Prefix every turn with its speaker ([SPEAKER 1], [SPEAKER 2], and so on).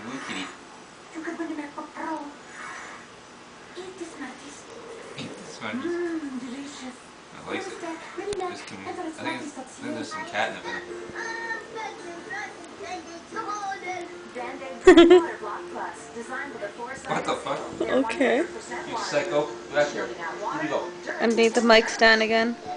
[SPEAKER 1] Blue Kitty.
[SPEAKER 2] Juga punya MacBook Pro. Eat this, Martis.
[SPEAKER 1] Eat this one.
[SPEAKER 2] Delicious.
[SPEAKER 1] I like it. I think there's some catnip in it. What the fuck?
[SPEAKER 3] Okay.
[SPEAKER 1] You psycho. Back here. Here you go.
[SPEAKER 3] Underneath the mic stand again.